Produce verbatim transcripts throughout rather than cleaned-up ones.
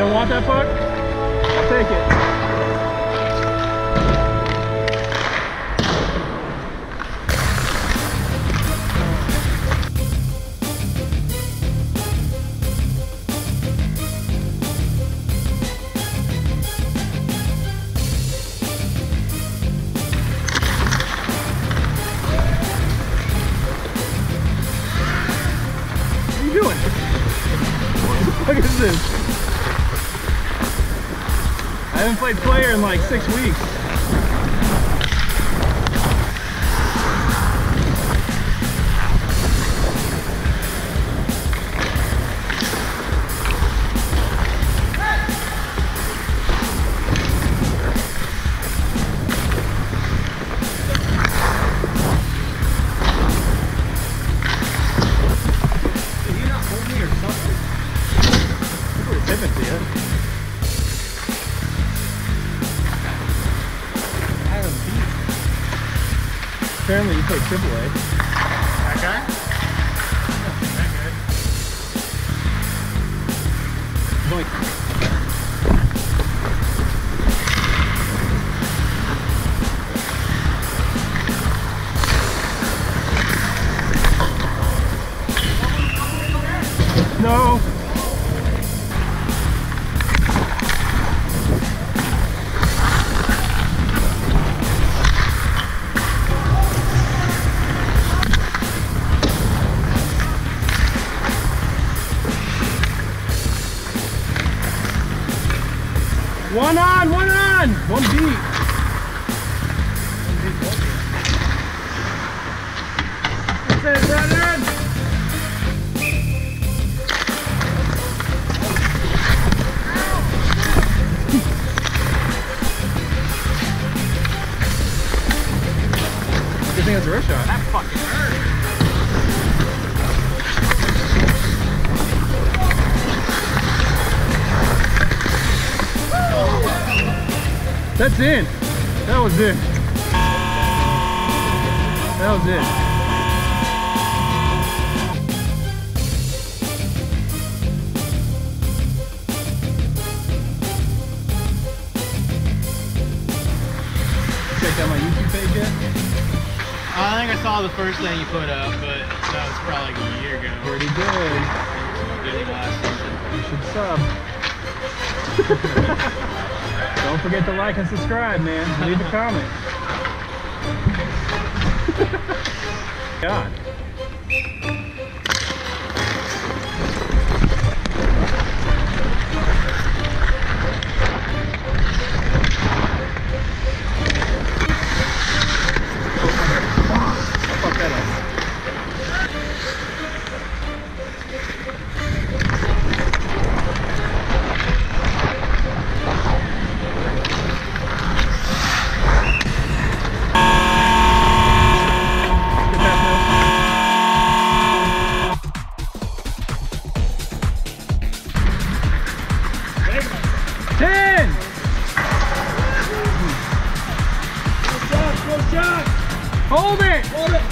don't want that puck? I'll take it. Look at this. I haven't played player in like six weeks. Apparently you play triple A. That guy? That guy. Like, no. One on, one on, one beat. That's it, Brennan. Good thing that's a wrist shot. That fucking hurt. That's in. That was it. That was it. Check out my YouTube page yet? I think I saw the first thing you put up, but that was probably like a year ago. Pretty good. Good last season. You should sub. Don't forget to like and subscribe, man. Leave a comment. God. I'll fuck that up. ten! Hold it! Hold it!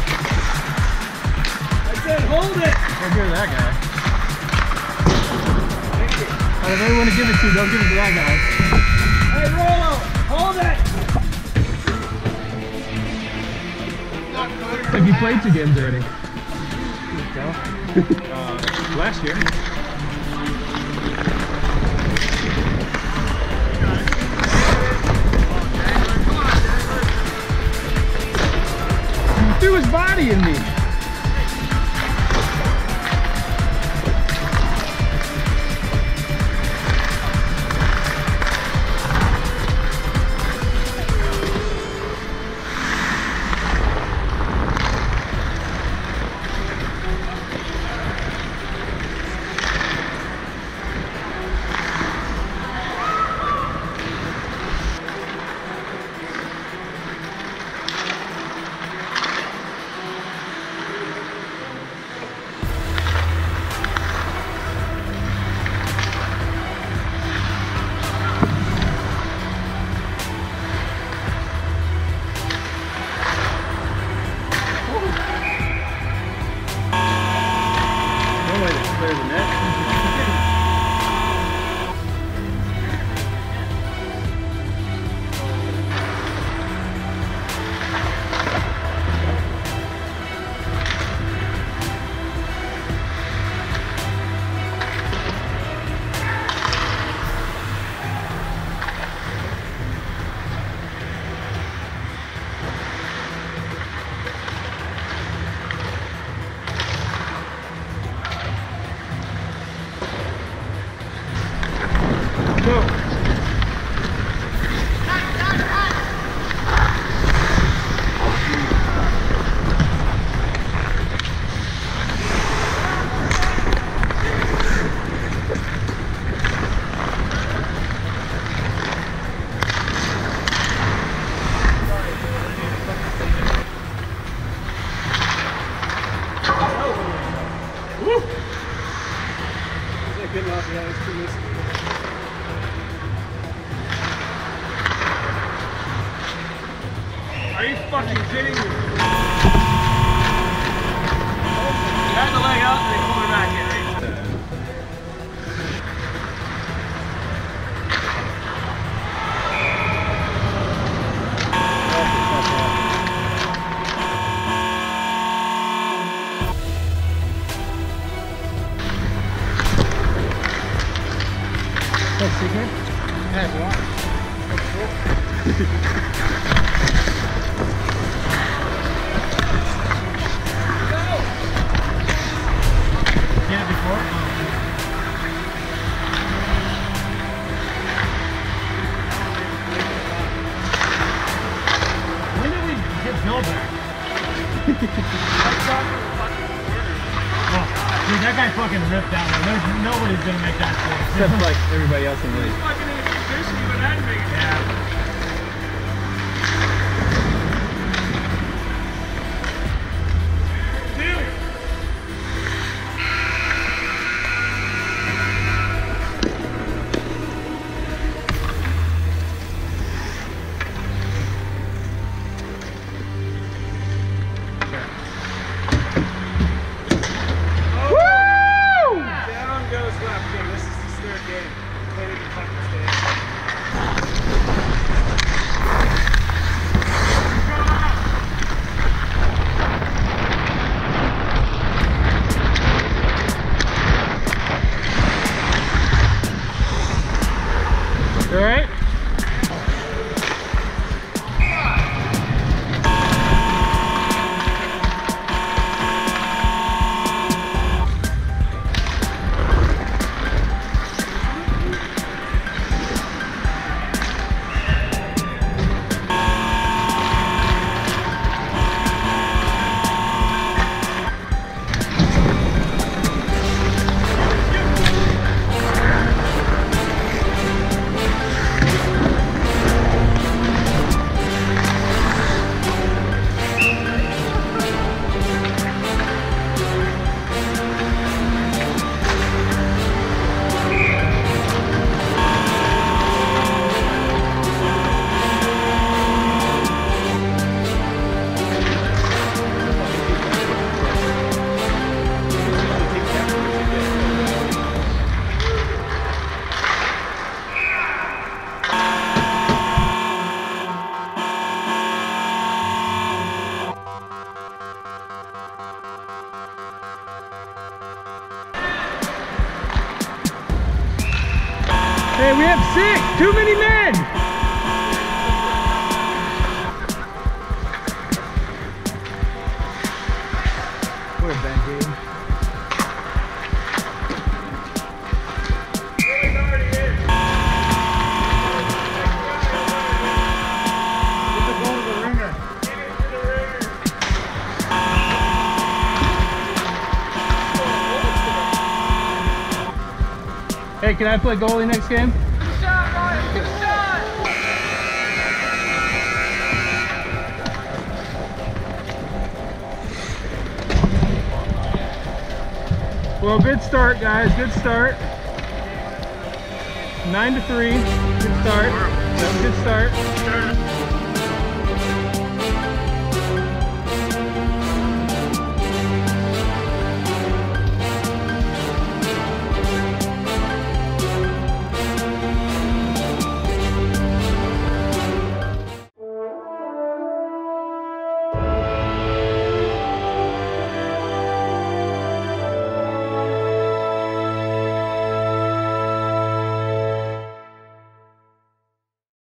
I said hold it! Don't give it to that guy. Out of everyone to give it to, don't give it to that guy. Hey, Rollo! Hold it! It's like you played two games already. uh, last year. He threw his body in me. Go. Good enough, yeah, it's too risky. Are you fucking kidding me? You had the leg up and then pull her back in, right? That's secret? Yeah, if you want. That's cool. Yeah, before. When did we get Bill back? Oh, dude, that guy fucking ripped that one. There's nobody's gonna make that course. Except like everybody else in the league. Fucking introduced me when I didn't make it. Yeah. All right. Hey, we have six! Too many men! What a bad game. Hey, can I play goalie next game? Good shot, Ryan! Good shot! Well, good start, guys. Good start. Nine to three. Good start. That was a good start.